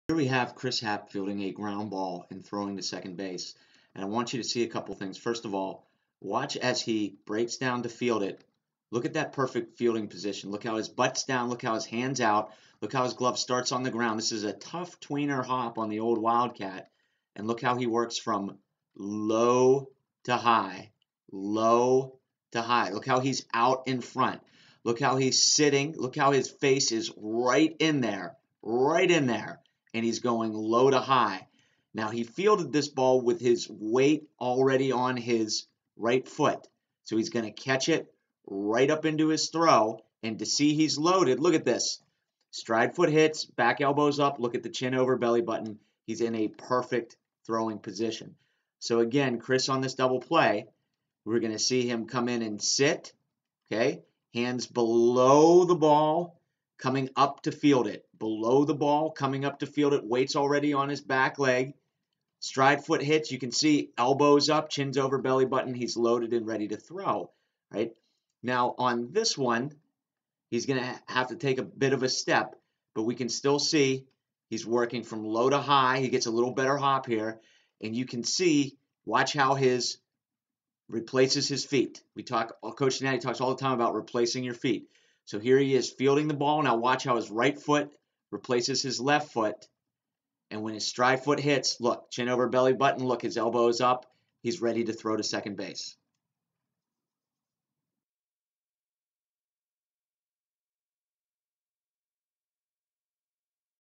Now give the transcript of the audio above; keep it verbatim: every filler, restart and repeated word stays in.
Here we have Chris Happ fielding a ground ball and throwing to second base. And I want you to see a couple things. First of all, watch as he breaks down to field it. Look at that perfect fielding position. Look how his butt's down. Look how his hand's out. Look how his glove starts on the ground. This is a tough tweener hop on the old Wildcat. And look how he works from low to high. Low to high. Look how he's out in front. Look how he's sitting. Look how his face is right in there. Right in there. And he's going low to high. Now, he fielded this ball with his weight already on his right foot. So he's going to catch it right up into his throw. And to see he's loaded, look at this. Stride foot hits, back elbows up, look at the chin over belly button. He's in a perfect throwing position. So again, Chris on this double play, we're going to see him come in and sit, okay? Hands below the ball, coming up to field it. Below the ball, coming up to field it. Weight's already on his back leg. Stride foot hits. You can see elbows up, chins over belly button. He's loaded and ready to throw, right? Now, on this one, he's going to have to take a bit of a step, but we can still see he's working from low to high. He gets a little better hop here, and you can see, watch how his replaces his feet. We talk, Coach Natty talks all the time about replacing your feet. So here he is fielding the ball. Now watch how his right foot replaces his left foot. And when his stride foot hits, look, chin over belly button, look, his elbow is up. He's ready to throw to second base.